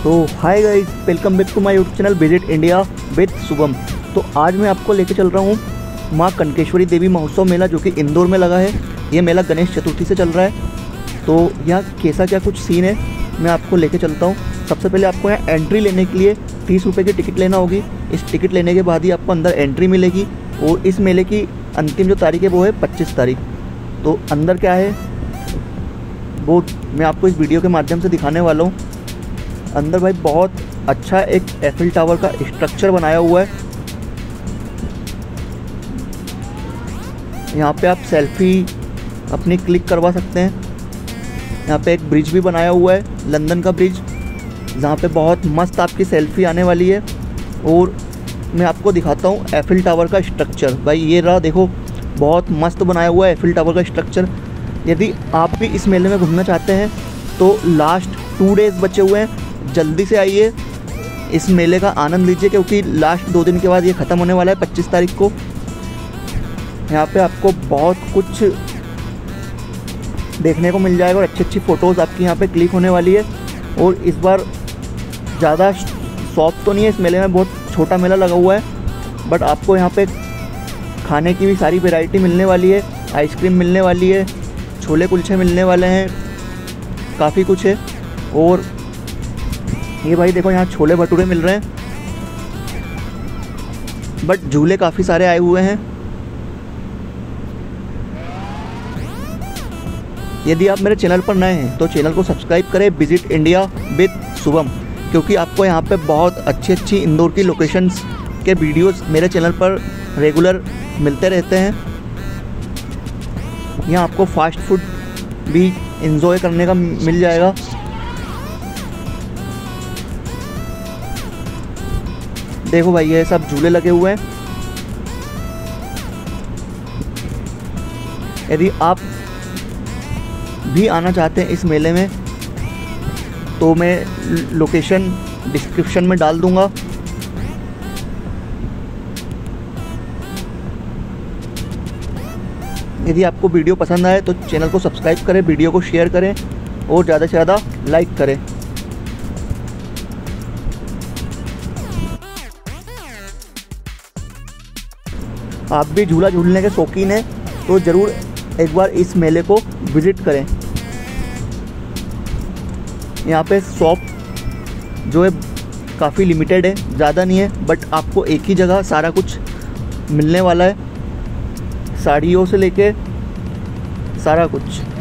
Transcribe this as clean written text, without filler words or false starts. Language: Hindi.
तो hi guys, welcome back to my YouTube channel visit India with Shubham. तो आज मैं आपको लेके चल रहा हूँ माँ कनकेश्वरी देवी महोत्सव मेला, जो कि इंदौर में लगा है। ये मेला गणेश चतुर्थी से चल रहा है। तो यहाँ कैसा क्या कुछ सीन है मैं आपको लेके चलता हूँ। सबसे पहले आपको यहाँ एंट्री लेने के लिए 30 रुपये की टिकट लेना होगी। इस टिकट लेने के बाद ही आपको अंदर एंट्री मिलेगी। और इस मेले की अंतिम जो तारीख है वो है 25 तारीख। तो अंदर क्या है वो मैं आपको इस वीडियो के माध्यम से दिखाने वाला हूँ। अंदर भाई बहुत अच्छा एक एफिल टावर का स्ट्रक्चर बनाया हुआ है। यहाँ पे आप सेल्फी अपनी क्लिक करवा सकते हैं। यहाँ पे एक ब्रिज भी बनाया हुआ है, लंदन का ब्रिज, जहाँ पे बहुत मस्त आपकी सेल्फी आने वाली है। और मैं आपको दिखाता हूँ एफिल टावर का स्ट्रक्चर। भाई ये रहा, देखो बहुत मस्त बनाया हुआ है एफिल टावर का स्ट्रक्चर। यदि आप भी इस मेले में घूमना चाहते हैं तो लास्ट 2 डेज़ बचे हुए हैं, जल्दी से आइए, इस मेले का आनंद लीजिए, क्योंकि लास्ट 2 दिन के बाद ये ख़त्म होने वाला है 25 तारीख को। यहाँ पे आपको बहुत कुछ देखने को मिल जाएगा और अच्छी अच्छी फ़ोटोज़ आपकी यहाँ पे क्लिक होने वाली है। और इस बार ज़्यादा शॉप तो नहीं है इस मेले में, बहुत छोटा मेला लगा हुआ है। बट आपको यहाँ पे खाने की भी सारी वैरायटी मिलने वाली है, आइसक्रीम मिलने वाली है, छोले कुलचे मिलने वाले हैं, काफ़ी कुछ है। और ये भाई देखो यहाँ छोले भटूरे मिल रहे हैं, बट झूले काफ़ी सारे आए हुए हैं। यदि आप मेरे चैनल पर नए हैं तो चैनल को सब्सक्राइब करें विजिट इंडिया विद शुभम, क्योंकि आपको यहाँ पे बहुत अच्छी अच्छी इंदौर की लोकेशंस के वीडियोस मेरे चैनल पर रेगुलर मिलते रहते हैं। यहाँ आपको फास्ट फूड भी एंजॉय करने का मिल जाएगा। देखो भाई ये सब झूले लगे हुए हैं। यदि आप भी आना चाहते हैं इस मेले में तो मैं लोकेशन डिस्क्रिप्शन में डाल दूंगा। यदि आपको वीडियो पसंद आए तो चैनल को सब्सक्राइब करें, वीडियो को शेयर करें और ज़्यादा से ज़्यादा लाइक करें। आप भी झूला झूलने के शौकीन हैं तो ज़रूर एक बार इस मेले को विज़िट करें। यहाँ पे शॉप जो है काफ़ी लिमिटेड है, ज़्यादा नहीं है, बट आपको एक ही जगह सारा कुछ मिलने वाला है, साड़ियों से लेके सारा कुछ।